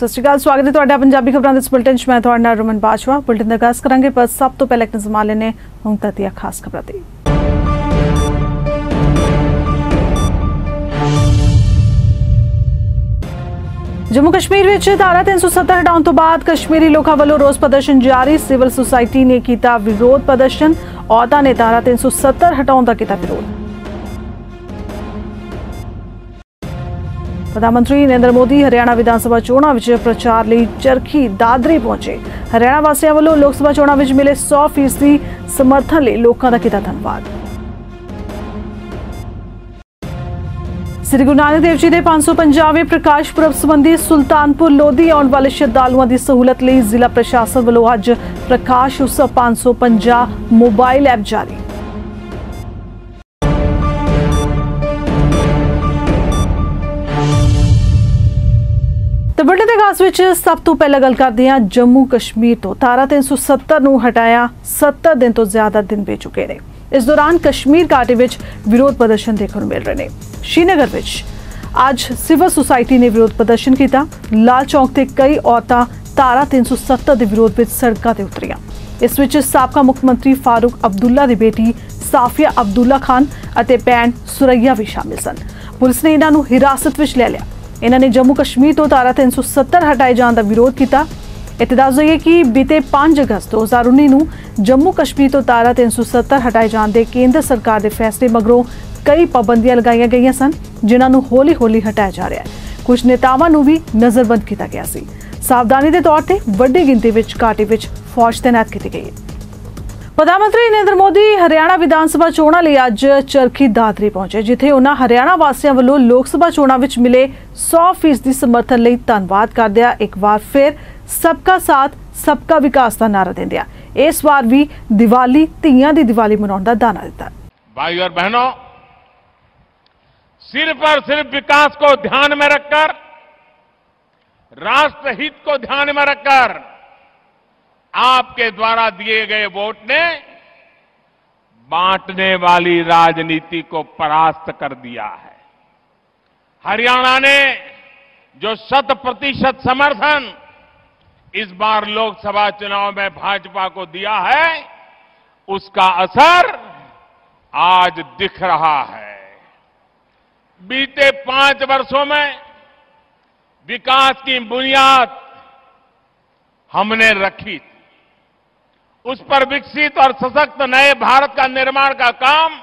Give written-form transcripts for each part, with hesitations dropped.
सत श्री अकाल, स्वागत है तुहाडा पंजाबी खबरां दे इस बुलेटिन च। मैं तुहाडे नाल रमन बाजवा। बुलेटिन दा आगाज़ करांगे, पर सब तो पहले एक नज़र मार लैने हुण तक दी खास खबरां ते। जम्मू कश्मीर विच धारा 370 हटाउण तो बाद कश्मीरी लोकां वल्लों रोस प्रदर्शन जारी। सिविल सोसाइटी ने कीता विरोध प्रदर्शन। औरतां ने धारा 370 हटाउण दा कीता विरोध। प्रधानमंत्री नरेंद्र मोदी हरियाणा विधानसभा चोणां विच प्रचार लई चरखी दादरी पहुंचे। हरियाणा वासियां वल्लों लोक सभा चोणां विच मिले 100% समर्थन लई लोकां दा कीता धन्नवाद। श्री गुरु नानक देव जी के 550वें प्रकाश पुरब संबंधी सुल्तानपुर लोधी आने वाले श्रद्धालुओं की सहूलत लई जिला प्रशासन वल्लों अज प्रकाश उत्सव 550 मोबाइल ऐप जारी। तो बुलेटिन दे आगाज़ विच सब तो पहले गल करदे हां जम्मू कश्मीर तो धारा 370 नूं हटाया 70 दिन तो ज्यादा दिन बीत चुके हैं। इस दौरान कश्मीर घाटी विच विरोध प्रदर्शन देखने को मिल रहे हैं। श्रीनगर विच आज सिविल सोसाइटी ने विरोध प्रदर्शन किया। लाल चौक ते कई औरतां धारा 370 के विरोध विच सड़कां ते उतरियां। इस विच साबका मुख्यमंत्री फारूक अब्दुल्ला की बेटी साफिया अब्दुल्ला खान अते भैन सुरैया भी शामिल सन। पुलिस ने इन्हां नूं हिरासत विच ले लिया। इन्होंने जम्मू कश्मीर तो धारा 370 हटाए जाने का विरोध किया। इत्थे दस दईए कि बीते 5 अगस्त 2019 नूं जम्मू कश्मीर तो धारा 370 हटाए जाने के केंद्र सरकार के फैसले मगरों कई पाबंदियां लगाई गई सन, जिन्होंने हौली हौली हटाया जा रहा है। कुछ नेतावां नूं भी नज़रबंद किया गया सी। सावधानी के तौर पर वड्डी गिनती विच घाटी विच फौज तैनात की गई है। प्रधानमंत्री नरेंद्र मोदी हरियाणा विधानसभा चोणां लई अज चरखी दादरी पहुंचे, जिथे उन्हां हरियाणा वासियां वल्लों लोक सभा चोणां विच मिले 100% समर्थन लई धन्नवाद करदिआं एक बार फिर सबका साथ सबका विकास का नारा देंदिआं इस बार भी दिवाली धीआं दी दिवाली मनाउण दा दाना दित्ता। भाई और बहनों, सिर्फ और सिर्फ विकास को ध्यान में रखकर, राष्ट्र हित को ध्यान में रखकर आपके द्वारा दिए गए वोट ने बांटने वाली राजनीति को परास्त कर दिया है। हरियाणा ने जो 100% समर्थन इस बार लोकसभा चुनाव में भाजपा को दिया है, उसका असर आज दिख रहा है। बीते 5 वर्षों में विकास की बुनियाद हमने रखी थी। उस पर विकसित और सशक्त नए भारत का निर्माण का काम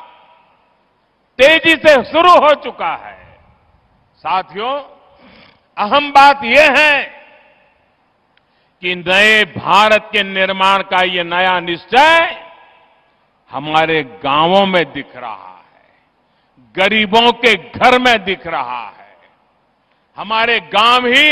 तेजी से शुरू हो चुका है। साथियों, अहम बात यह है कि नए भारत के निर्माण का ये नया निश्चय हमारे गांवों में दिख रहा है, गरीबों के घर में दिख रहा है। हमारे गांव ही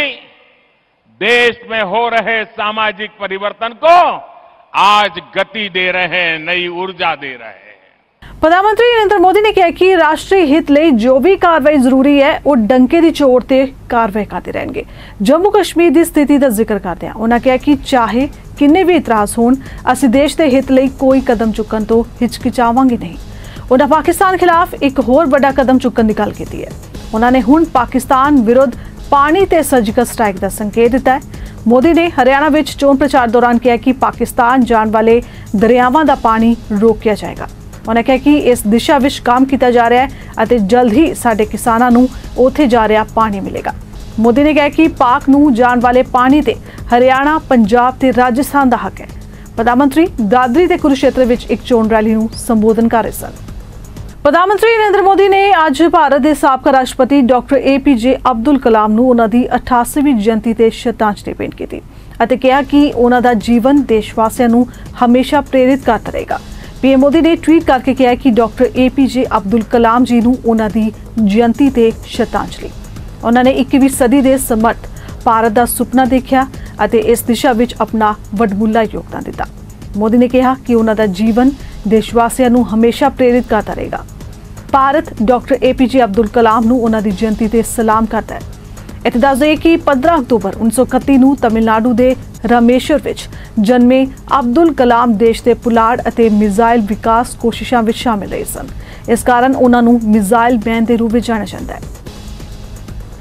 देश में हो रहे सामाजिक परिवर्तन को आज गति दे रहे हैं, नई ऊर्जा दे रहे हैं। प्रधानमंत्री नरेंद्र मोदी ने कहा कि राष्ट्रीय हित लई जो भी कार्रवाई जरूरी है वो डंके की चोट ते कार्रवाई करते रहेंगे। जम्मू कश्मीर की स्थिति का जिक्र करते हैं उन्होंने कहा कि चाहे किन्ने भी इतराज होण, असीं देश के हित लई कोई कदम चुकण तो हिचकिचावांगे नहीं। उन्होंने पाकिस्तान खिलाफ एक होर बड़ा कदम चुकण की गल की है। उन्होंने हुण पाकिस्तान विरुद्ध पानी ते सर्जिकल स्ट्राइक का संकेत दिता है। मोदी ने हरियाणा विच चोण प्रचार दौरान कहा कि पाकिस्तान जाने वाले दरियावां दा पानी रोकिया जाएगा। उन्होंने कहा कि इस दिशा विच काम किया जा रहा है और जल्द ही साडे किसानां नूं उत्थे जा रहा पानी मिलेगा। मोदी ने कहा कि पाक नूं जाने वाले पानी ते हरियाणा, पंजाब ते राजस्थान दा हक है। प्रधानमंत्री दादरी ते कुरुक्षेत्र विच एक चोण रैली नूं संबोधन कर रहे सन। प्रधानमंत्री नरेंद्र मोदी ने आज भारत के साबका राष्ट्रपति डॉक्टर APJ अब्दुल कलाम नूं उन्हां दी 88वीं जयंती ते श्रद्धांजलि भेंट की अते कहा कि उन्हां दा जीवन देशवासियों नूं हमेशा प्रेरित करता रहेगा। PM मोदी ने ट्वीट करके कहा कि डॉक्टर APJ अब्दुल कलाम जी नूं उन्हां दी जयंती ते श्रद्धांजलि। उन्होंने 21वीं सदी के समर्थ भारत का सुपना देखा अते इस दिशा विच अपना वडमुला योगदान दिता। मोदी ने कहा कि उन्हां दा जीवन देशवासियों नूं हमेशा प्रेरित करता रहेगा। भारत डॉक्टर APJ अब्दुल कलाम नूं उन्हां दी जयंती ते सलाम करता है। इत्थे दस दईए कि 15 अक्तूबर 1931 नूं तमिलनाडु के रामेश्वर विच जन्मे अब्दुल कलाम देश के पुलाड़ अते मिसाइल विकास कोशिशों में शामिल रहे सन। इस कारण उन्हां नूं मिसाइल मैन के रूप में जाना जाता है।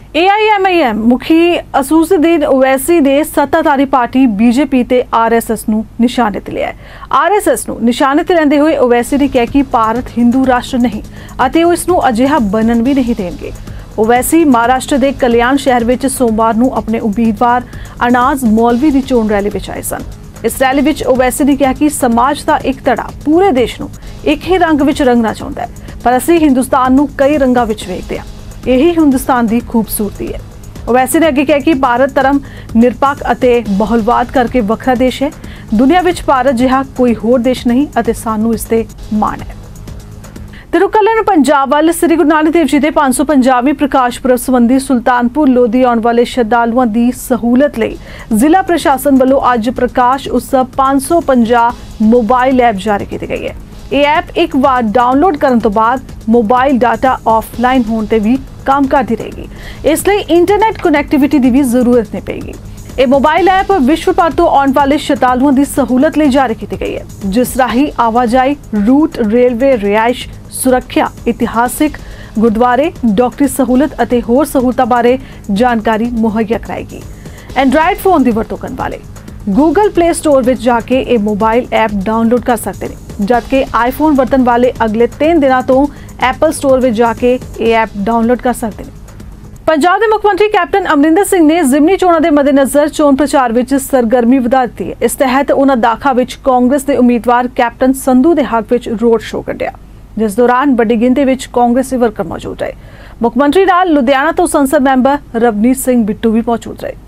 AIMIM मुखी असूसुद्दीन ओवैसी ने सत्ताधारी पार्टी बीजेपी ते RSS ਨੂੰ ਨਿਸ਼ਾਨੇ ਤੇ ਲਿਆ ਹੈ। RSS ਨੂੰ ਨਿਸ਼ਾਨੇ ਤੇ ਲੈਂਦੇ ਹੋਏ ओवैसी ਨੇ ਕਿਹਾ ਕਿ ਭਾਰਤ ਹਿੰਦੂ ਰਾਸ਼ਟਰ ਨਹੀਂ ਅਤੇ ਉਹ ਇਸ ਨੂੰ ਅਜਿਹਾ ਬਣਨ ਵੀ ਨਹੀਂ ਦੇਣਗੇ। ओवैसी महाराष्ट्र ਦੇ ਕਲਿਆਣ ਸ਼ਹਿਰ ਵਿੱਚ ਸੋਮਵਾਰ ਨੂੰ ਆਪਣੇ ਉਮੀਦਵਾਰ ਅਨਾਜ਼ ਮੌਲਵੀ ਦੀ ਚੋਣ ਰੈਲੀ ਵਿੱਚ ਆਏ ਸਨ। ਇਸ ਰੈਲੀ ਵਿੱਚ ओवैसी ਨੇ ਕਿਹਾ ਕਿ ਸਮਾਜ ਦਾ ਇੱਕ ਧੜਾ ਪੂਰੇ ਦੇਸ਼ ਨੂੰ ਇੱਕ ਹੀ ਰੰਗ ਵਿੱਚ ਰੰਗਣਾ ਚਾਹੁੰਦਾ ਹੈ, ਪਰ ਅਸੀਂ ਹਿੰਦੁਸਤਾਨ ਨੂੰ ਕਈ ਰੰਗਾਂ ਵਿੱਚ ਵੇਖਦੇ ਹਾਂ। यही हिंदुस्तान की खूबसूरती है। ओवैसी ने अगे कहा कि भारत धर्म निरपक्ष ਅਤੇ ਬਹੁਲਵਾਦ करके ਵੱਖਰਾ देश है। दुनिया विच भारत जिहा कोई होर देश नहीं ਅਤੇ सानू इस ते माण है। ਤੇ ਰੁਕ ਲੈਣ ਪੰਜਾਬ ਵੱਲ। ਸ੍ਰੀ ਗੁਰੂ ਨਾਨਕ ਦੇਵ ਜੀ ਦੇ 550ਵੇਂ ਪ੍ਰਕਾਸ਼ ਪੁਰਬ ਸੰਬੰਧੀ ਸੁਲਤਾਨਪੁਰ ਲੋਧੀ ਆਉਣ ਵਾਲੇ ਸ਼ਰਧਾਲੂਆਂ ਦੀ ਸਹੂਲਤ ਲਈ ਜ਼ਿਲ੍ਹਾ ਪ੍ਰਸ਼ਾਸਨ ਵੱਲੋਂ ਅੱਜ ਪ੍ਰਕਾਸ਼ ਉਤਸਵ 550 ਮੋਬਾਈਲ ਐਪ ਜਾਰੀ ਕੀਤੀ ਗਈ ਹੈ। ਇਹ ਐਪ ਇੱਕ ਵਾਰ ਡਾਊਨਲੋਡ ਕਰਨ ਤੋਂ ਬਾਅਦ ਮੋਬਾਈਲ ਡਾਟਾ ਆਫਲਾਈਨ ਹੋਣ ਤੇ ਵੀ काम करती रहेगी, इसलिए इंटरनेट कनैक्टिविटी की भी जरूरत नहीं पेगी। ਇਹ ਮੋਬਾਈਲ ਐਪ ਵਿਸ਼ਵ ਭਰ ਤੋਂ ਆਉਣ ਵਾਲੇ ਸ਼ਰਧਾਲੂਆਂ ਦੀ ਸਹੂਲਤ ਲਈ ਜਾਰੀ ਕੀਤੀ ਗਈ ਹੈ, ਜਿਸ ਰਾਹੀਂ ਆਵਾਜਾਈ, ਰੂਟ, ਰੇਲਵੇ, ਰਿਹਾਇਸ਼, ਸੁਰੱਖਿਆ, ਇਤਿਹਾਸਿਕ ਗੁਰਦੁਆਰੇ, ਡਾਕਟਰੀ ਸਹੂਲਤ ਅਤੇ ਹੋਰ ਸਹੂਲਤਾਂ ਬਾਰੇ ਜਾਣਕਾਰੀ ਮੁਹੱਈਆ ਕਰਾਏਗੀ। ਐਂਡਰਾਇਡ ਫੋਨ ਦੀ ਵਰਤੋਂ ਕਰਨ ਵਾਲੇ ਗੂਗਲ ਪਲੇ ਸਟੋਰ ਵਿੱਚ ਜਾ ਕੇ ਇਹ ਮੋਬਾਈਲ ਐਪ ਡਾਊਨਲੋਡ ਕਰ ਸਕਦੇ ਨੇ, ਜਦਕਿ ਆਈਫੋਨ ਵਰਤਣ ਵਾਲੇ ਅਗਲੇ 3 ਦਿਨਾਂ ਤੋਂ ਐਪਲ ਸਟੋਰ ਵਿੱਚ ਜਾ ਕੇ ਇਹ ਐਪ ਡਾਊਨਲੋਡ ਕਰ ਸਕਦੇ ਨੇ। ਪੰਜਾਬ ਦੇ ਮੁੱਖ ਮੰਤਰੀ ਕੈਪਟਨ ਅਮਰਿੰਦਰ ਸਿੰਘ ਨੇ ਜ਼ਿਮਨੀ ਚੋਣਾਂ ਦੇ ਮੱਦੇਨਜ਼ਰ ਚੋਣ ਪ੍ਰਚਾਰ ਵਿੱਚ ਸਰਗਰਮੀ ਵਧਾ ਦਿੱਤੀ ਹੈ। ਇਸ ਤਹਿਤ ਉਹਨਾਂ ਦਾਖਾ ਵਿੱਚ ਕਾਂਗਰਸ ਦੇ ਉਮੀਦਵਾਰ ਕੈਪਟਨ ਸੰਧੂ ਦੇ ਹੱਕ ਵਿੱਚ ਰੋਡ ਸ਼ੋਅ ਕੱਢਿਆ, ਜਿਸ ਦੌਰਾਨ ਵੱਡੀ ਗਿਣਤੀ ਵਿੱਚ ਕਾਂਗਰਸੀ ਵਰਕਰ ਮੌਜੂਦ ਰਹੇ। ਮੁੱਖ ਮੰਤਰੀ ਨਾਲ ਲੁਧਿਆਣਾ ਤੋਂ ਸੰਸਦ ਮੈਂਬਰ ਰਵਨੀਤ ਸਿੰਘ ਬਿੱਟੂ ਵੀ ਮੌਜੂਦ ਰਹੇ।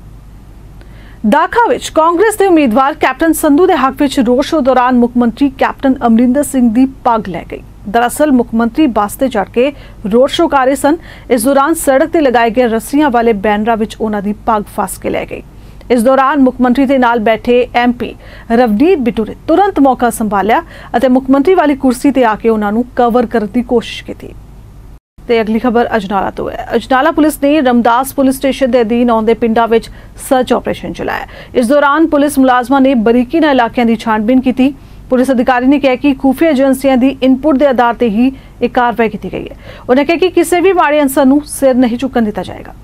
ਦਾਖਾ ਵਿੱਚ ਕਾਂਗਰਸ ਦੇ ਉਮੀਦਵਾਰ ਕੈਪਟਨ ਸੰਧੂ ਦੇ ਹੱਕ ਵਿੱਚ ਰੋਡ ਸ਼ੋਅ ਦੌਰਾਨ ਮੁੱਖ ਮੰਤਰੀ ਕੈਪਟਨ ਅਮਰਿੰਦਰ ਸਿੰਘ ਦੀ ਪੱਗ ਲੈ ਗਈ। दरअसल मुख्यमंत्री बस से चढ़ के रोड शो कर रहे सन। इस दौरान सड़क ते लगाए गए रस्सियां वाले बैनरां विच उन्हां दी पग फस के लै गई। इस दौरान मुख्यमंत्री दे नाल बैठे MP रवनीत बिट्टू ने तुरंत मौका संभालिया अते मुख्यमंत्री वाली कुर्सी ते आके उन्हां नूं कवर करन दी कोशिश की। ਤੇ अगली खबर अजनाला तो है। अजनाला पुलिस ने रमदास पुलिस स्टेशन के अधीन आउंदे पिंडां विच सर्च ऑपरेशन चलाया। इस दौरान पुलिस मुलाजमां ने बरीकी नाल इलाकिਆਂ ਦੀ छानबीन की। पुलिस अधिकारी ने कहा कि खुफिया एजेंसियां की इनपुट के आधार पर ही एक कार्रवाई की गई है। उन्होंने कहा कि किसी भी माड़े अंसर नूं सिर नहीं चुकन दिता जाएगा।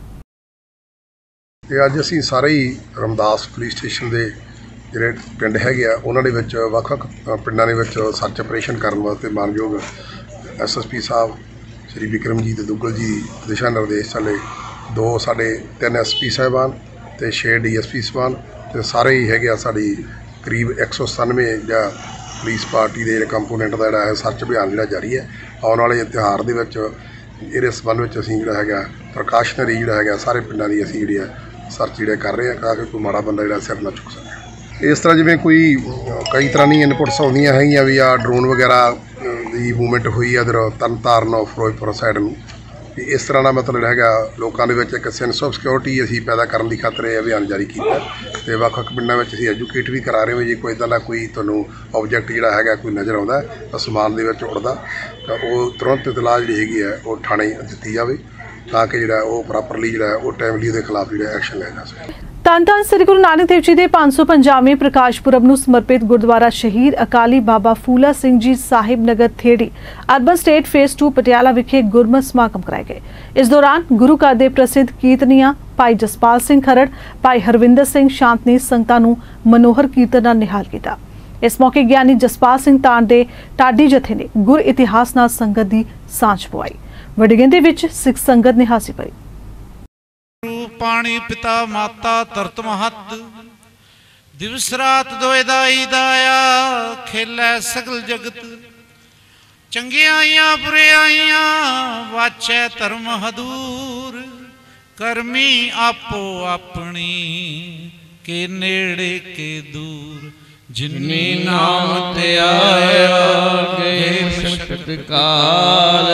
अज असीं सारे ही रमदास पुलिस स्टेशन के ਜਿਹੜੇ ਪਿੰਡ ਹੈਗੇ ਆ ਉਹਨਾਂ ਦੇ ਵਿੱਚ ਵੱਖ-ਵੱਖ ਪਿੰਡਾਂ ਦੇ ਵਿੱਚ ਸਰਚ ਆਪਰੇਸ਼ਨ ਕਰਨ ਵਾਸਤੇ ਮਾਨਯੋਗ SSP ਸਾਹਿਬ ਸ਼੍ਰੀ ਵਿਕਰਮਜੀਤ ਦੁੱਗਲ ਜੀ ਦਿਸ਼ਾ ਨਿਰਦੇਸ਼ ਚੱਲੇ। 2 ਸਾਡੇ 3 SP ਸਾਹਿਬਾਨ ਤੇ 6 DSP ਸਾਹਿਬਾਨ ਤੇ ਸਾਰੇ ਹੀ ਹੈਗੇ ਆ ਸਾਡੀ करीब 197 ਜਾਂ ਪੁਲਿਸ ਪਾਰਟੀ ਦੇ ਜਿਹੜੇ ਕੰਪੋਨੈਂਟ ਦਾ ਜਿਹੜਾ ਹੈ ਸਰਚ ਅਭਿਆਨ ਜਿਹੜਾ ਜਾਰੀ ਹੈ। ਆਉਣ ਵਾਲੇ ਤਿਉਹਾਰ ਦੇ ਵਿੱਚ ਇਹਦੇ ਸੰਬੰਧ ਵਿੱਚ ਅਸੀਂ ਜਿਹੜਾ ਹੈਗਾ ਪ੍ਰਕਾਸ਼ਨਰੀ ਜਿਹੜਾ ਹੈਗਾ ਸਾਰੇ ਪਿੰਡਾਂ ਦੀ ਅਸੀਂ ਜਿਹੜੀ ਹੈ ਸਰਚ ਜਿਹੜੇ ਕਰ ਰਹੇ ਹਾਂ ਤਾਂ ਕਿ ਕੋਈ ਮਾੜਾ ਬੰਦਾ ਜਿਹੜਾ ਸਿਰ ਨਾ ਚੁੱਕ ਸਕੇ। ਇਸ ਤਰ੍ਹਾਂ ਜਿਵੇਂ ਕੋਈ ਕਈ ਤਰ੍ਹਾਂ ਦੀਆਂ ਇਨਪੁਟਸ ਆਉਂਦੀਆਂ ਹੈਗੀਆਂ ਵੀ ਆ ਡਰੋਨ ਵਗੈਰਾ ਦੀ ਮੂਵਮੈਂਟ ਹੋਈ ਆ ਇੱਧਰ ਤਰਨਤਾਰਨ ਫਿਰੋਜ਼ਪੁਰ ਸਾਈਡ ਨੂੰ, ਇਸ ਤਰ੍ਹਾਂ ਦਾ ਮਤਲਬ ਹੈਗਾ ਲੋਕਾਂ ਦੇ ਵਿੱਚ ਇੱਕ ਸੈਂਸ ਆਫ ਸਿਕਿਉਰਿਟੀ ਅਸੀਂ ਪੈਦਾ ਕਰਨ ਦੀ ਖਾਤਰ ਇਹ ਅਭਿਆਨ ਜਾਰੀ ਕੀਤਾ ਅਤੇ ਵੱਖ-ਵੱਖ ਪਿੰਡਾਂ ਵਿੱਚ ਅਸੀਂ ਐਜੂਕੇਟ ਵੀ ਕਰਾ ਰਹੇ ਹਾਂ। ਜੇ ਕੋਈ ਇੱਦਾਂ ਦਾ ਕੋਈ ਤੁਹਾਨੂੰ ਆਬਜੈਕਟ ਜਿਹੜਾ ਹੈਗਾ ਕੋਈ ਨਜ਼ਰ ਆਉਂਦਾ ਅਸਮਾਨ ਦੇ ਵਿੱਚ ਉੜਦਾ ਤਾਂ ਉਹ ਤੁਰੰਤ ਇਤਲਾਹ ਜਿਹੜੀ ਹੈਗੀ ਹੈ ਉਹ ਥਾਣੇ ਦਿੱਤੀ ਜਾਵੇ ਤਾਂ ਕਿ ਜਿਹੜਾ ਉਹ ਪ੍ਰੋਪਰਲੀ ਜਿਹੜਾ ਉਹ ਟਾਈਮਲੀ ਉਹਦੇ ਖਿਲਾਫ ਜਿਹੜਾ ਐਕਸ਼ਨ ਲਿਆ ਜਾ ਸਕੇ। ਧੰਨ ਧੰਨ ਸ੍ਰੀ ਗੁਰੂ ਨਾਨਕ ਦੇਵ ਜੀ ਦੇ 550ਵੇਂ ਪ੍ਰਕਾਸ਼ ਪੁਰਬ ਨੂੰ ਸਮਰਪਿਤ ਗੁਰਦੁਆਰਾ ਸ਼ਹੀਦ Akali Baba Phoola Singh ji Sahib Nagar Theri urban estate phase 2 Patiala ਵਿਖੇ ਗੁਰਮਤਿ ਸਮਾਗਮ ਕਰਾਏ ਗਏ। ਇਸ ਦੌਰਾਨ ਗੁਰੂ ਘਰ ਦੇ ਪ੍ਰਸਿੱਧ ਕੀਰਤਨੀਆਂ ਭਾਈ ਜਸਪਾਲ ਸਿੰਘ ਖਰੜ, ਭਾਈ ਹਰਵਿੰਦਰ ਸਿੰਘ ਸ਼ਾਂਤ ਨੇ ਸੰਗਤਾਂ ਨੂੰ ਮਨੋਹਰ ਕੀਰਤਨ ਨਾਲ ਨਿਹਾਲ ਕੀਤਾ। ਇਸ ਮੌਕੇ ਗਿਆਨੀ ਜਸਪਾਲ ਸਿੰਘ ਤਾਣ ਦੇ ਢਾਡੀ ਜਥੇ ਨੇ ਗੁਰ ਇਤਿਹਾਸ ਨਾਲ ਸੰਗਤ ਦੀ ਸਾਂਝ ਪਵਾਈ। ਵੱਡੀ ਗਿਣਤੀ ਵਿੱਚ ਸਿੱਖ ਸੰਗਤ ਨੇ ਹਾਸੀ ਭਰੀ। पाणी पिता माता तरत महत दिवस रात दोए दाई दाया खेलै सगल जगत चंगियाइयां बुरियाइयां वाचै धर्म हदूर करमी आपो अपनी के नेड़े के दूर जिन्नी नाम ते आया गए शक्त काल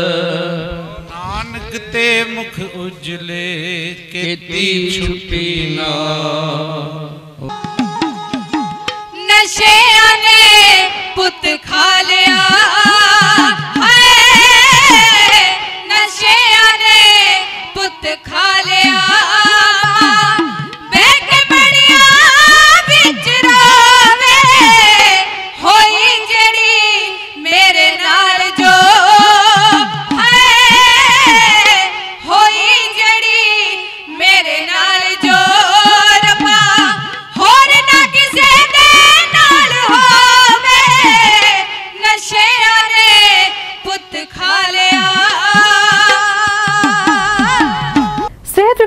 ते मुख उजले केती छुपी ना नशे ने पुत खा लिया नशे ने पुत खा लिया बैठ बड़िया बिच रोवे होई जड़ी मेरे नाल जो होई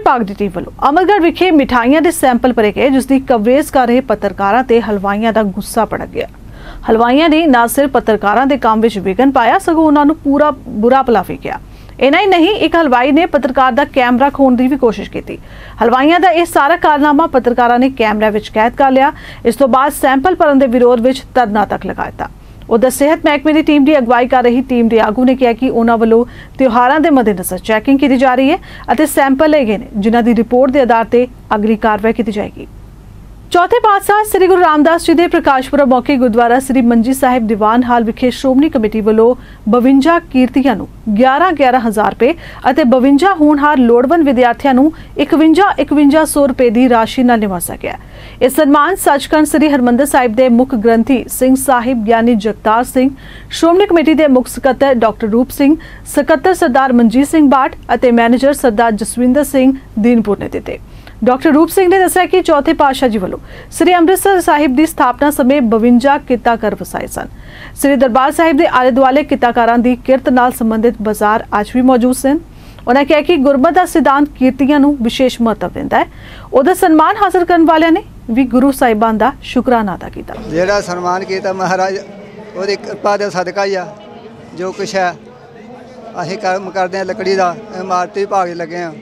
विभाग की टीम वालों अमरगढ़ विखे मिठाइयां के सैंपल भरे गए, जिसकी कवरेज कर रहे पत्रकारों ते हलवाइयां का गुस्सा भड़क गया। हलवाइयां ने न सिर्फ पत्रकारों के काम में विघन पाया, सगों उन्होंने पूरा बुरा भला भी किया। इना ही नहीं, एक हलवाई ने पत्रकार का कैमरा खोने की भी कोशिश की। हलवाइयां का यह सारा कारनामा पत्रकारों ने कैमरे में कैद कर लिया। इस तो बाद सैंपल भरन के विरोध में धरना तक लगा दिता। उधर सेहत महकमे की टीम की अगवाई कर रही टीम के आगू ने कहा कि उन्होंने वालों त्योहारों के मद्देनजर चैकिंग की जा रही है और सैंपल ले गए हैं, जिन्हों की रिपोर्ट के आधार पर अगली कार्रवाई की जाएगी। चौथे पातशाह श्री गुरु रामदास जी के प्रकाश पुरब मौके गुरुद्वारा श्री मंजी साहिब दीवान हाल विखे श्रोमणी कमेटी वालों 52 कीर्तियां 11,000 रुपए और 52 होनहार लोड़वंद विद्यार्थियों 51,100 रुपए की राशि नाल निवाजा गया। इस सम्मान सचखंड श्री हरमंदर साहिब के मुख ग्रंथी सिंह साहिब ज्ञानी जगतार सिंह, श्रोमणी कमेटी के मुख सकत्तर डॉक्टर रूप सिंह, सकत्तर सरदार मनजीत सिंह बाट और मैनेजर सरदार जसविंदर सिंह दीनपुर ने दिते। डॉक्टर रूप सिंह ने दस्सिया कि चौथे पातशाह जी वालों श्री अमृतसर साहिब की स्थापना समय 52 किताकार वसाए सन। श्री दरबार साहिब के आले दुआले किताकारां की किरत नाल संबंधित बाजार अज भी मौजूद सन। उन्होंने कहा कि गुरमत का सिद्धांत कीर्तियां नूं विशेष महत्व दिंदा है। उहदा सन्मान हासिल करने वालियां ने भी गुरु साहिबान का शुकराना अदा किया। जिहड़ा सन्मान किया महाराज उहदी कृपा दे सदका ही आ। जो कुछ है असीं काम करते हैं लकड़ी का इमारती विभाग लगे हैं,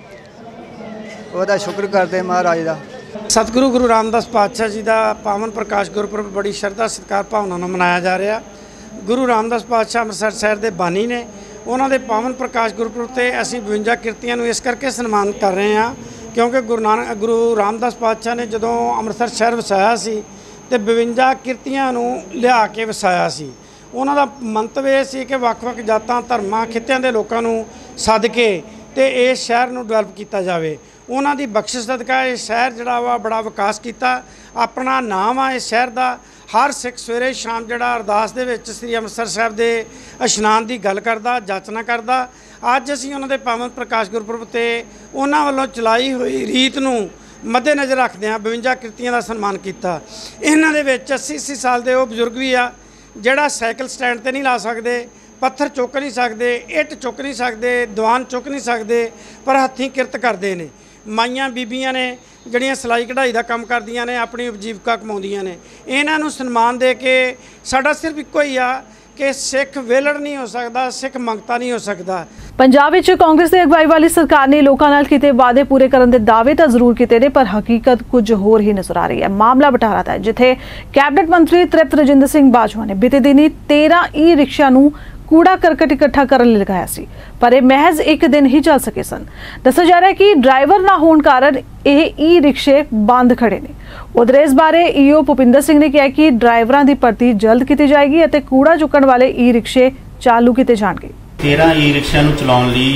ਉਹਦਾ ਸ਼ੁਕਰ ਕਰਦੇ ਮਹਾਰਾਜ ਦਾ। सतगुरु गुरु रामदास पातशाह जी का पावन प्रकाश गुरपुरब बड़ी श्रद्धा सत्कार भावना ਨਾਲ ਮਨਾਇਆ ਜਾ ਰਿਹਾ। गुरु रामदास पातशाह ਅੰਮ੍ਰਿਤਸਰ शहर के बानी ने ਉਹਨਾਂ ਦੇ पावन प्रकाश गुरपुरब ਤੇ ਅਸੀਂ 52 ਕਿਰਤੀਆਂ ਨੂੰ ਇਸ ਕਰਕੇ ਸਨਮਾਨ ਕਰ ਰਹੇ ਹਾਂ ਕਿਉਂਕਿ गुरु रामदास पातशाह ने ਜਦੋਂ ਅੰਮ੍ਰਿਤਸਰ शहर ਵਸਾਇਆ ਸੀ ਤੇ 52 ਕਿਰਤੀਆਂ ਨੂੰ ਲਿਆ ਕੇ ਵਸਾਇਆ ਸੀ। ਉਹਨਾਂ ਦਾ ਮੰਤਵ ਇਹ ਸੀ ਕਿ ਵੱਖ-ਵੱਖ ਜਾਤਾਂ ਧਰਮਾਂ ਖਿੱਤਿਆਂ ਦੇ ਲੋਕਾਂ ਨੂੰ ਸੱਦ ਕੇ ਤੇ ਇਸ ਸ਼ਹਿਰ ਨੂੰ ਡਿਵੈਲਪ ਕੀਤਾ ਜਾਵੇ। ਉਹਨਾਂ ਦੀ ਬਖਸ਼ਿਸ਼ ਸਦਕਾ ਇਹ ਸ਼ਹਿਰ ਜਿਹੜਾ ਵਾ ਬੜਾ ਵਿਕਾਸ ਕੀਤਾ। ਆਪਣਾ ਨਾਮ ਆ ਇਸ ਸ਼ਹਿਰ ਦਾ। ਹਰ ਸਿੱਖ ਸਵੇਰੇ ਸ਼ਾਮ ਜਿਹੜਾ ਅਰਦਾਸ ਦੇ ਵਿੱਚ ਸ੍ਰੀ ਅੰਮ੍ਰਿਤਸਰ ਸਾਹਿਬ ਦੇ ਇਸ਼ਨਾਨ ਦੀ ਗੱਲ ਕਰਦਾ, ਜਾਚਨਾ ਕਰਦਾ। ਅੱਜ ਅਸੀਂ ਉਹਨਾਂ ਦੇ ਪਾਵਨ ਪ੍ਰਕਾਸ਼ ਗੁਰਪੁਰਬ ਤੇ ਉਹਨਾਂ ਵੱਲੋਂ ਚਲਾਈ ਹੋਈ ਰੀਤ ਨੂੰ ਮੱਦੇਨਜ਼ਰ ਰੱਖਦੇ ਹਾਂ 52 ਕਿਰਤੀਆਂ ਦਾ ਸਨਮਾਨ ਕੀਤਾ। ਇਹਨਾਂ ਦੇ ਵਿੱਚ 80 ਸਾਲ ਦੇ ਉਹ ਬਜ਼ੁਰਗ ਵੀ ਆ ਜਿਹੜਾ ਸਾਈਕਲ ਸਟੈਂਡ ਤੇ ਨਹੀਂ ਲਾ ਸਕਦੇ, पत्थर चुक नहीं सकते, इट चुक नहीं सकते, दीवान चुक नहीं सकते, पर हत्थीं किरत करते हैं। माइयां बीबियां ने ਜਿਹੜੀਆਂ सिलाई कढ़ाई का काम करदियां ने अपनी उपजीविका कमाउंदियां ने। इन्हां नूं सन्मान दे के साडा सिर्फ इक्को ही आ कि सिख वेलड़ नहीं हो सकता, सिख मंगता नहीं हो सकता। पंजाब विच कांग्रेस की अगवाई वाली सरकार ने लोकां नाल कीते वादे पूरे करन दे दावे तां जरूर कीते ने, पर हकीकत कुछ होर ही नजर आ रही है। मामला बटाला दा है, जिथे कैबिनेट मंत्री तृप्त रजिंदर सिंह बाजवा ने बीते दिनी 13 ई रिक्शा नूं कूड़ा करकट इकट्ठा करने लगाया सी, पर यह महज एक दिन ही चल सके सन। दस्सिया जा रहा है कि ड्राइवर ना होने कारण यह ई रिक्शे बंद खड़े ने। उधर इस बारे ईओ भुपिंदर सिंह ने कहा कि ड्राइवरों की भर्ती जल्द की जाएगी और कूड़ा चुकन वाले ई रिक्शे चालू किए जाएंगे। 13 ई रिक्शा ਨੂੰ ਚਲਾਉਣ ਲਈ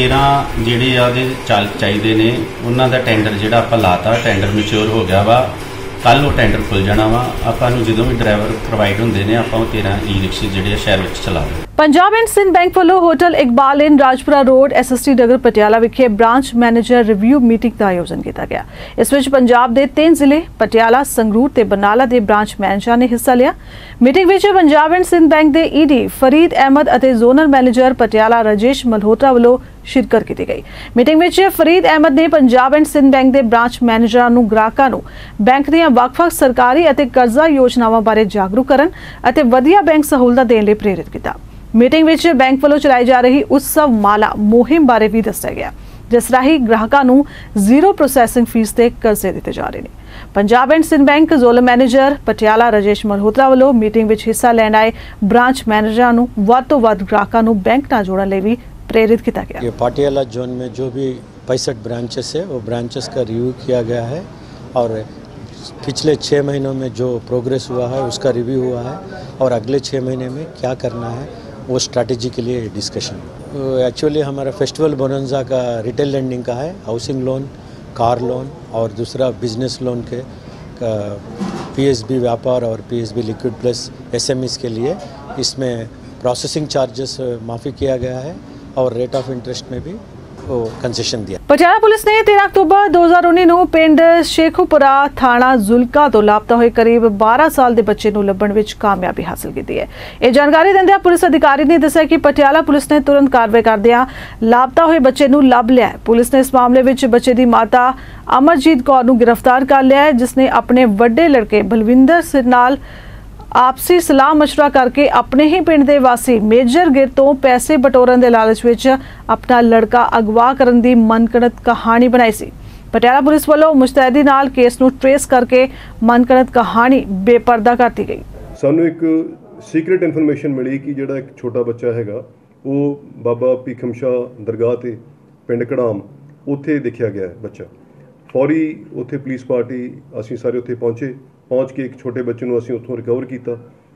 13 ਜਿਹੜੇ ਆ ਉਹਦੇ ਚਾਹੀਦੇ ਨੇ। ਉਹਨਾਂ ਦਾ ਟੈਂਡਰ ਜਿਹੜਾ ਆਪਾਂ ਲਾਤਾ, ਟੈਂਡਰ ਮੈਚੁਰ ਹੋ ਗਿਆ ਵਾ। ਕੱਲ ਉਹ ਟੈਂਡਰ ਖੁੱਲ ਜਾਣਾ ਵਾ। ਆਪਾਂ ਨੂੰ ਜਦੋਂ ਵੀ ਡਰਾਈਵਰ ਪ੍ਰੋਵਾਈਡ ਹੁੰਦੇ ਨੇ ਆਪਾਂ ਉਹ 13 ई ਰਿਕਸ਼ੇ ਜਿਹੜੇ ਸ਼ਹਿਰ ਵਿੱਚ ਚਲਾਉਂਦੇ। पंजाब एंड सिंध बैंक वालों hotel Iqbal inn Rajpura road SST Nagar Patiala विखे ब्रांच मैनेजर रिव्यू मीटिंग का आयोजन किया गया। इस विच पंजाब के 3 जिले पटियाला, संगरूर ते बरनाला के ब्रांच मैनेजर ने हिस्सा लिया। मीटिंग विच पंजाब एंड सिंध बैंक के ED फरीद अहमद और जोनल मैनेजर पटियाला राजेश मल्होत्रा वालों शिरकत की गई। मीटिंग विच फरीद अहमद ने पंजाब एंड सिंध बैंक के ब्रांच मैनेजरां नूं ग्राहकां नूं बैंक दीआं वख-वख सरकारी और कर्जा योजनावां बारे जागरूक करन और वधिया बैंक सहूलतां देण लई प्रेरित किया। मीटिंग विच बैंक वालों चलाई जा रही उत्सव माला मुहिम बारे भी दस्सिया गया, जिस राही ग्राहकां नूं 0 प्रोसैसिंग फीस ते कर्जे दिते जा रहे हैं। Punjab and Sindh Bank zonal manager Patiala Rajesh Malhotra वालों मीटिंग विच हिस्सा लैण आए ब्रांच मैनेजरां नूं वध तों वध ग्राहकां नूं बैंक नाल जोड़न लई भी प्रेरित किया गया। ये पटियाला जोन में जो भी 65 ब्रांचेस है वो ब्रांचेस का रिव्यू किया गया है और पिछले 6 महीनों में जो प्रोग्रेस हुआ है उसका रिव्यू हुआ है और अगले 6 महीने में क्या करना है वो स्ट्रैटेजी के लिए डिस्कशन। एक्चुअली हमारा फेस्टिवल बोनंजा का रिटेल लेंडिंग का है, हाउसिंग लोन, कार लोन और दूसरा बिजनेस लोन के PSB व्यापार और PSB लिक्विड प्लस SMEs के लिए इसमें प्रोसेसिंग चार्जेस माफ़ी किया गया है और रेट ऑफ इंटरेस्ट में भी कंसेशन दिया। ਪਟਿਆਲਾ ਪੁਲਿਸ ਨੇ 13 ਅਕਤੂਬਰ 2019 ਨੂੰ ਪਿੰਡ ਸ਼ੇਖੂਪੁਰਾ ਥਾਣਾ ਜ਼ੁਲਕਾ ਤੋਂ ਲਾਪਤਾ ਹੋਏ ਕਰੀਬ 12 ਸਾਲ ਦੇ ਬੱਚੇ ਨੂੰ ਲੱਭਣ ਵਿੱਚ ਕਾਮਯਾਬੀ ਹਾਸਲ ਕੀਤੀ ਹੈ। ਇਹ ਜਾਣਕਾਰੀ ਦਿੰਦਿਆਂ ਪੁਲਿਸ ਅਧਿਕਾਰੀ ਨੇ ਦੱਸਿਆ ਕਿ ਪਟਿਆਲਾ ਪੁਲਿਸ ਨੇ ਤੁਰੰਤ ਕਾਰਵਾਈ ਕਰਦਿਆਂ ਲਾਪਤਾ ਹੋਏ ਬੱਚੇ ਨੂੰ ਲੱਭ ਲਿਆ ਹੈ। ਪੁਲਿਸ ਨੇ ਇਸ ਮਾਮਲੇ ਵਿੱਚ ਬੱਚੇ ਦੀ ਮਾਤਾ ਅਮਰਜੀਤ ਕੌਰ ਨੂੰ ਗ੍ਰਿਫਤਾਰ ਕਰ ਲਿਆ ਹੈ, ਜਿਸ ਨੇ ਆਪਣੇ ਵੱਡੇ ਲੜਕੇ ਬਲਵਿੰਦਰ ਸਿੰਘ ਨਾਲ ਆਪਸੀ ਸਲਾਹ ਮਸ਼ਵਰਾ ਕਰਕੇ ਆਪਣੇ ਹੀ ਪਿੰਡ ਦੇ ਵਾਸੀ ਮੇਜਰ ਗਿਰ ਤੋਂ ਪੈਸੇ ਬਟੋਰਨ ਦੇ ਲਾਲਚ ਵਿੱਚ ਆਪਣਾ ਲੜਕਾ ਅਗਵਾ ਕਰਨ ਦੀ ਮਨਘੜਤ ਕਹਾਣੀ ਬਣਾਈ ਸੀ। ਪਟਿਆਲਾ ਪੁਲਿਸ ਵੱਲੋਂ ਮੁਸਤੈਦੀ ਨਾਲ ਕੇਸ ਨੂੰ ਟ੍ਰੇਸ ਕਰਕੇ ਮਨਘੜਤ ਕਹਾਣੀ ਬੇਪਰਦਾ ਕਰਤੀ ਗਈ। ਸਾਨੂੰ ਇੱਕ ਸੀਕ੍ਰੀਟ ਇਨਫੋਰਮੇਸ਼ਨ ਮਿਲੀ ਕਿ ਜਿਹੜਾ ਇੱਕ ਛੋਟਾ ਬੱਚਾ ਹੈਗਾ ਉਹ ਬਾਬਾ ਭੀਖਮ ਸ਼ਾਹ ਦਰਗਾਹ ਤੇ ਪਿੰਡ ਕੜਾਮ ਉੱਥੇ ਦੇਖਿਆ ਗਿਆ ਹੈ ਬੱਚਾ। ਫੌਰੀ ਉੱਥੇ ਪੁਲਿਸ ਪਾਰਟੀ ਅਸੀਂ ਸਾਰੇ ਉੱਥੇ ਪਹੁੰਚ ਕੇ ਇੱਕ ਛੋਟੇ ਬੱਚੇ ਨੂੰ ਅਸੀਂ ਉੱਥੋਂ ਰਿਕਵਰ ਕੀਤਾ।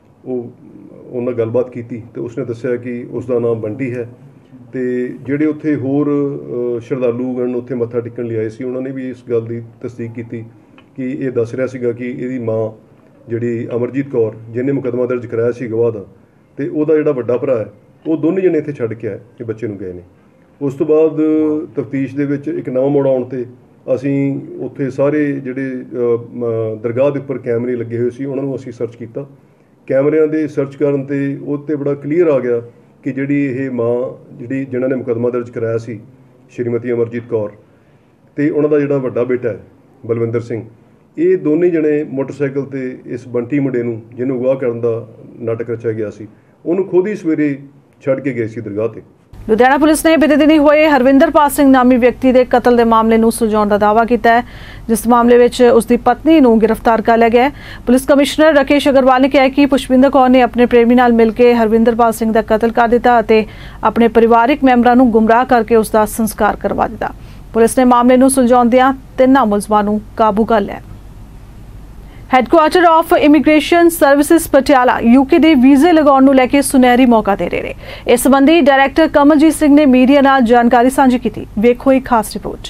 ਉਹਨਾਂ ਗੱਲਬਾਤ ਕੀਤੀ ਤੇ ਉਸਨੇ ਦੱਸਿਆ ਕਿ ਉਸ ਦਾ ਨਾਮ ਬੰਟੀ ਹੈ ਤੇ ਜਿਹੜੇ ਉੱਥੇ ਹੋਰ ਸ਼ਰਧਾਲੂਗਣ ਉੱਥੇ ਮੱਥਾ ਟੇਕਣ ਲਈ ਆਏ ਸੀ ਉਹਨਾਂ ਨੇ ਵੀ ਇਸ ਗੱਲ ਦੀ ਤਸਦੀਕ ਕੀਤੀ ਕਿ ਇਹ ਦੱਸ ਰਿਹਾ ਸੀਗਾ ਕਿ ਇਹਦੀ ਮਾਂ ਜਿਹੜੀ ਅਮਰਜੀਤ ਕੌਰ ਜਿਹਨੇ ਮੁਕੱਦਮਾ ਦਰਜ ਕਰਾਇਆ ਸੀ ਗਵਾਹ ਦਾ ਤੇ ਉਹਦਾ ਜਿਹੜਾ ਵੱਡਾ ਭਰਾ ਹੈ ਉਹ ਦੋਨੇ ਜਣੇ ਇੱਥੇ ਛੱਡ ਕੇ ਆਏ ਇਹ ਬੱਚੇ ਨੂੰ ਗਏ ਨੇ। ਉਸ ਤੋਂ ਬਾਅਦ ਤਫਤੀਸ਼ ਦੇ ਵਿੱਚ ਇੱਕ ਨਵਾਂ ਮੋੜ ਆਉਣ ਤੇ ਅਸੀਂ ਉੱਥੇ ਸਾਰੇ ਜਿਹੜੇ ਦਰਗਾਹ ਦੇ ਉੱਪਰ ਕੈਮਰੇ ਲੱਗੇ ਹੋਏ ਸੀ ਉਹਨਾਂ ਨੂੰ ਅਸੀਂ ਸਰਚ ਕੀਤਾ। ਕੈਮਰਿਆਂ ਦੇ ਸਰਚ ਕਰਨ ਤੇ ਉਹ 'ਤੇ ਬੜਾ ਕਲੀਅਰ ਆ ਗਿਆ ਕਿ ਜਿਹੜੀ ਇਹ ਮਾਂ ਜਿਨ੍ਹਾਂ ਨੇ ਮੁਕੱਦਮਾ ਦਰਜ ਕਰਾਇਆ ਸੀ ਸ਼੍ਰੀਮਤੀ ਅਮਰਜੀਤ ਕੌਰ ਤੇ ਉਹਨਾਂ ਦਾ ਜਿਹੜਾ ਵੱਡਾ ਬੇਟਾ ਹੈ ਬਲਵਿੰਦਰ ਸਿੰਘ, ਇਹ ਦੋਨੇ ਜਣੇ ਮੋਟਰਸਾਈਕਲ ਤੇ ਇਸ ਬੰਟੀ ਮੁੰਡੇ ਨੂੰ ਜਿਹਨੂੰ ਅਗਵਾ ਕਰਨ ਦਾ ਨਾਟਕ ਰਚਿਆ ਗਿਆ ਸੀ ਉਹਨੂੰ ਖੁਦ ਹੀ ਸਵੇਰੇ ਛੱਡ ਕੇ ਗਏ ਸੀ ਦਰਗਾਹ ਤੇ। ਲੁਧਿਆਣਾ ਪੁਲਿਸ ਨੇ ਬੀਤੇ ਦਿਨੀ ਹੋਏ ਹਰਵਿੰਦਰਪਾਲ ਸਿੰਘ ਨਾਮੀ ਵਿਅਕਤੀ ਦੇ ਕਤਲ ਦੇ ਮਾਮਲੇ ਨੂੰ ਸੁਲਝਾਉਣ ਦਾ ਦਾਅਵਾ ਕੀਤਾ ਹੈ, ਜਿਸ ਮਾਮਲੇ ਵਿੱਚ ਉਸ ਦੀ ਪਤਨੀ ਨੂੰ ਗ੍ਰਿਫਤਾਰ ਕਰ ਲਿਆ ਗਿਆ ਹੈ। ਪੁਲਿਸ ਕਮਿਸ਼ਨਰ ਰਾਕੇਸ਼ ਅਗਰਵਾਲ ਨੇ ਕਿਹਾ ਕਿ ਪੁਸ਼ਪਿੰਦਰ ਕੌਰ ਨੇ ਆਪਣੇ ਪ੍ਰੇਮੀ ਨਾਲ ਮਿਲ ਕੇ ਹਰਵਿੰਦਰਪਾਲ ਸਿੰਘ ਦਾ ਕਤਲ ਕਰ ਦਿੱਤਾ ਅਤੇ ਆਪਣੇ ਪਰਿਵਾਰਕ ਮੈਂਬਰਾਂ ਨੂੰ ਗੁੰਮਰਾਹ ਕਰਕੇ ਉਸ ਦਾ ਸੰਸਕਾਰ ਕਰਵਾ ਦਿੱਤਾ। ਪੁਲਿਸ ਨੇ ਮਾਮਲੇ ਨੂੰ ਸੁਲਝਾਉਂਦਿਆਂ ਤਿੰਨਾਂ ਮੁਲਜ਼ਮਾਂ ਨੂੰ ਕਾਬੂ ਕਰ ਲਿਆ। Headquarter of immigration services Patiala UK ਦੇ ਵੀਜ਼ੇ ਲਗਾਉਣ ਨੂੰ ਲੈ ਕੇ ਸੁਨਹਿਰੀ ਮੌਕਾ ਦੇ ਰਹੇ ਨੇ। ਇਸ ਸੰਬੰਧੀ ਡਾਇਰੈਕਟਰ ਕਮਲਜੀਤ ਸਿੰਘ ਨੇ ਮੀਡੀਆ ਨਾਲ ਜਾਣਕਾਰੀ ਸਾਂਝੀ ਕੀਤੀ। ਵੇਖੋ ਇੱਕ ਖਾਸ ਰਿਪੋਰਟ।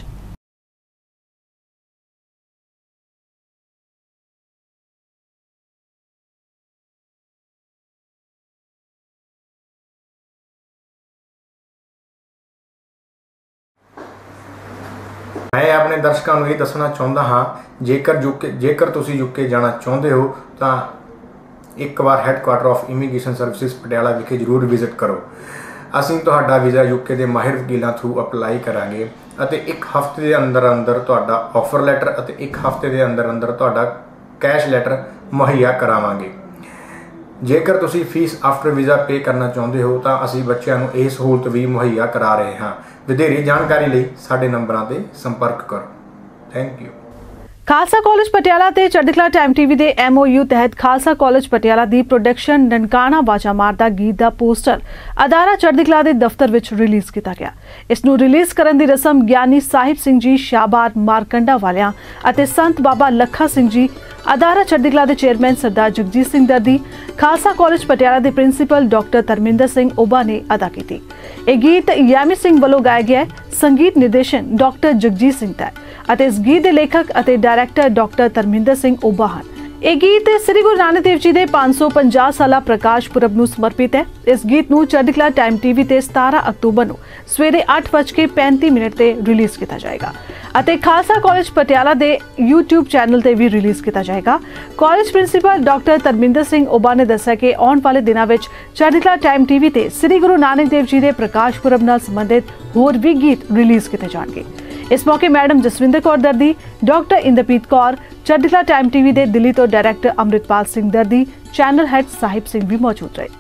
मैं अपने दर्शकों को ये दसना चाहता हाँ जेकर तुसी यूके जाना चाहते हो तो एक बार headquarter of immigration services Patiala विखे जरूर विजिट करो। ਅਸੀਂ ਤੁਹਾਡਾ ਵੀਜ਼ਾ ਯੂਕੇ ਦੇ ਮਾਹਿਰ ਵਕੀਲਾਂ ਥਰੂ ਅਪਲਾਈ ਕਰਾਂਗੇ ਅਤੇ ਇੱਕ ਹਫ਼ਤੇ ਦੇ ਅੰਦਰ ਤੁਹਾਡਾ ਆਫਰ ਲੈਟਰ ਅਤੇ ਇੱਕ ਹਫ਼ਤੇ ਦੇ ਅੰਦਰ ਤੁਹਾਡਾ ਕੈਸ਼ ਲੈਟਰ ਮੁਹੱਈਆ ਕਰਾਵਾਂਗੇ। ਜੇਕਰ ਤੁਸੀਂ ਫੀਸ ਆਫਟਰ ਵੀਜ਼ਾ ਪੇ ਕਰਨਾ ਚਾਹੁੰਦੇ ਹੋ ਤਾਂ ਅਸੀਂ ਬੱਚਿਆਂ ਨੂੰ ਇਹ ਸਹੂਲਤ ਵੀ ਮੁਹੱਈਆ ਕਰਾ ਰਹੇ ਹਾਂ। ਵਧੇਰੇ ਜਾਣਕਾਰੀ ਲਈ ਸਾਡੇ ਨੰਬਰਾਂ ਤੇ ਸੰਪਰਕ ਕਰੋ। Thank you. Khalsa College Patiala ਤੇ ਚੜ੍ਹਦੀਕਲਾ ਟਾਈਮ ਟੀਵੀ ਦੇ MOU ਤਹਿਤ ਖਾਲਸਾ ਕਾਲਜ ਪਟਿਆਲਾ ਦੀ ਪ੍ਰੋਡਕਸ਼ਨ ਨਨਕਾਣਾ ਬਾਜਾ ਮਾਰਦਾ ਗੀਤ ਦਾ ਪੋਸਟਰ ਅਦਾਰਾ ਚੜ੍ਹਦੀਕਲਾ ਦੇ ਦਫ਼ਤਰ ਵਿੱਚ ਰਿਲੀਜ਼ ਕੀਤਾ ਗਿਆ। ਇਸ ਨੂੰ ਰਿਲੀਜ਼ ਕਰਨ ਦੀ ਰਸਮ ਗਿਆਨੀ ਸਾਹਿਬ ਸਿੰਘ ਜੀ ਸ਼ਾਹਬਾਦ ਮਾਰਕੰਡਾ ਵਾਲਿਆਂ ਅਤੇ ਸੰਤ ਬਾਬਾ ਲੱਖਾ ਸਿੰਘ ਜੀ ਅਦਾਰਾ ਚੜ੍ਹਦੀਕਲਾ ਦੇ ਚੇਅਰਮੈਨ ਸਰਦਾਰ ਜਗਜੀਤ ਸਿੰਘ ਦਰਦੀ, ਖਾਲਸਾ ਕਾਲਜ ਪਟਿਆਲਾ ਦੇ ਪ੍ਰਿੰਸੀਪਲ ਡਾਕਟਰ ਧਰਮਿੰਦਰ ਸਿੰਘ ਓਬਾ ਨੇ ਅਦਾ ਕੀਤੀ। ਇਹ ਗੀਤ ਯਾਮੀ ਸਿੰਘ ਵੱਲੋਂ ਗਾਇਆ ਗਿਆ ਹੈ। ਸੰਗੀਤ ਨਿਰਦੇਸ਼ਨ ਡਾਕਟਰ ਜਗਜੀਤ ਸਿੰਘ ਦਾ ਅਤੇ ਇਸ ਗੀਤ ਦੇ ਲੇਖਕ ਅਤੇ ਡਾਇਰੈਕਟਰ ਡਾਕਟਰ ਧਰਮਿੰਦਰ ਸਿੰਘ ਓਬਾ ਹਨ। ਇਹ ਗੀਤ ਸ੍ਰੀ ਗੁਰੂ ਨਾਨਕ ਦੇਵ ਜੀ ਦੇ 550 ਸਾਲਾ ਪ੍ਰਕਾਸ਼ ਪੁਰਬ ਨੂੰ ਸਮਰਪਿਤ ਹੈ। ਇਸ ਗੀਤ ਨੂੰ ਚੜ੍ਹਦੀਕਲਾ ਟਾਈਮ ਟੀਵੀ ਤੇ 17 ਅਕਤੂਬਰ ਨੂੰ ਸਵੇਰੇ 8:35 ਤੇ ਰਿਲੀਜ਼ ਕੀਤਾ ਜਾਏਗਾ ਅਤੇ ਖਾਲਸਾ ਕਾਲਜ ਪਟਿਆਲਾ ਦੇ YouTube ਚੈਨਲ ਤੇ ਵੀ ਰਿਲੀਜ਼ ਕੀਤਾ ਜਾਏਗਾ। College principal doctor Dharminder Singh Oba ਨੇ ਦੱਸਿਆ ਕਿ ਆਉਣ ਵਾਲੇ ਦਿਨਾਂ ਵਿੱਚ ਚੜ੍ਹਦੀਕਲਾ ਟਾਈਮ ਟੀਵੀ ਤੇ ਸ੍ਰੀ ਗੁਰੂ ਨਾਨਕ ਦੇਵ ਜੀ ਦੇ ਪ੍ਰਕਾਸ਼ ਪੁਰਬ ਨਾਲ ਸੰਬੰਧਿਤ ਹੋਰ ਵੀ ਗੀਤ ਰਿਲੀਜ਼ ਕੀਤੇ ਜਾਣਗੇ। ਇਸ ਮੌਕੇ madam Jaswinder Kaur Dardi, doctor Inderpreet Kaur, Chardikala time TV ਦੇ ਦਿੱਲੀ ਤੋਂ director Amritpal Singh Dardi, channel head Sahib Singh ਵੀ ਮੌਜੂਦ ਰਹੇ।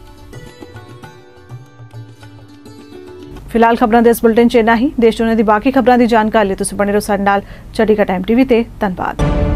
ਫਿਲਹਾਲ ਖਬਰਾਂ ਦੇ ਇਸ ਬੁਲੇਟਿਨ 'ਚ ਇੰਨਾ ਹੀ। ਦੇਸ਼ ਦੁਨੀਆ ਦੀ ਬਾਕੀ ਖਬਰਾਂ ਦੀ ਜਾਣਕਾਰੀ ਲਈ ਤੁਸੀਂ ਬਣੇ ਰਹੋ ਸਾਡੇ ਨਾਲ ਚੜ੍ਹਦੀਕਲਾ ਟਾਈਮ ਟੀਵੀ ਤੇ। ਧੰਨਵਾਦ।